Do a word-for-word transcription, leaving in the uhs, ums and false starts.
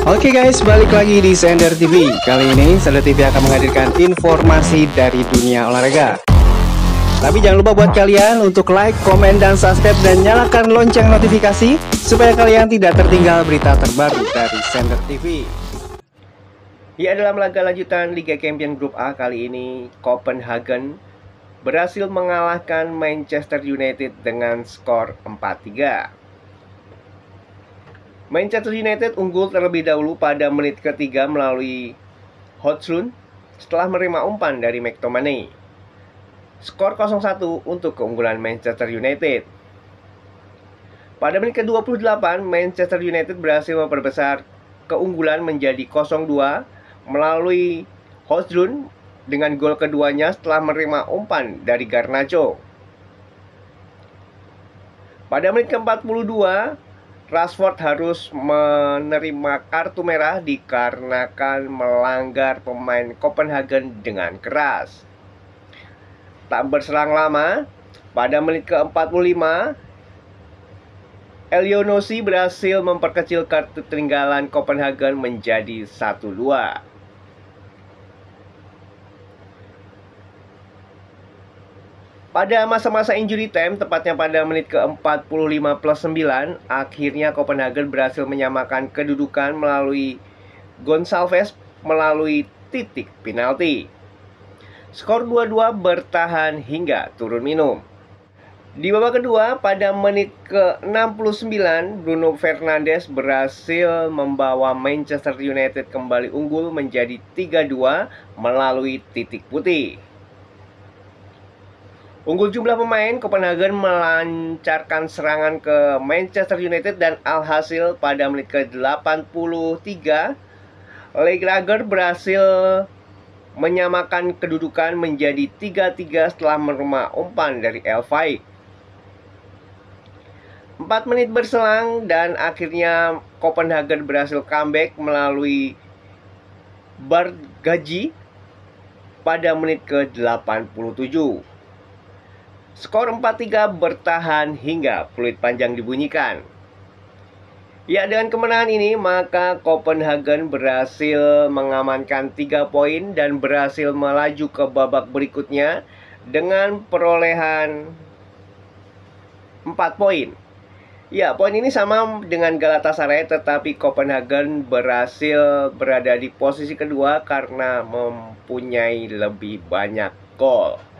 Oke guys, balik lagi di Sender T V. Kali ini Sender T V akan menghadirkan informasi dari dunia olahraga. Tapi jangan lupa buat kalian untuk like, komen, dan subscribe, dan nyalakan lonceng notifikasi supaya kalian tidak tertinggal berita terbaru dari Sender T V. Ya, dalam laga lanjutan Liga Champions Grup A kali ini, Copenhagen berhasil mengalahkan Manchester United dengan skor empat tiga. Manchester United unggul terlebih dahulu pada menit ketiga melalui Hodgson setelah menerima umpan dari McTominay. Skor nol satu untuk keunggulan Manchester United. Pada menit ke dua puluh delapan, Manchester United berhasil memperbesar keunggulan menjadi nol dua melalui Hodgson dengan gol keduanya setelah menerima umpan dari Garnacho. Pada menit ke empat puluh dua, Rashford harus menerima kartu merah dikarenakan melanggar pemain Copenhagen dengan keras. Tak berselang lama, pada menit ke empat puluh lima, Elyounoussi berhasil memperkecil ketertinggalan Copenhagen menjadi satu dua. Pada masa-masa injury time, tepatnya pada menit ke empat puluh lima plus sembilan, akhirnya Copenhagen berhasil menyamakan kedudukan melalui Gonçalves melalui titik penalti. Skor dua dua bertahan hingga turun minum. Di babak kedua, pada menit ke enam puluh sembilan, Bruno Fernandes berhasil membawa Manchester United kembali unggul menjadi tiga dua melalui titik putih. Unggul jumlah pemain, Copenhagen melancarkan serangan ke Manchester United dan alhasil pada menit ke delapan puluh tiga, Legrager berhasil menyamakan kedudukan menjadi tiga tiga setelah menerima umpan dari El Faik. empat menit berselang dan akhirnya Copenhagen berhasil comeback melalui Bargaji pada menit ke delapan puluh tujuh. Skor empat tiga bertahan hingga peluit panjang dibunyikan. Ya, dengan kemenangan ini maka Copenhagen berhasil mengamankan tiga poin dan berhasil melaju ke babak berikutnya dengan perolehan empat poin. Ya, poin ini sama dengan Galatasaray, tetapi Copenhagen berhasil berada di posisi kedua karena mempunyai lebih banyak gol.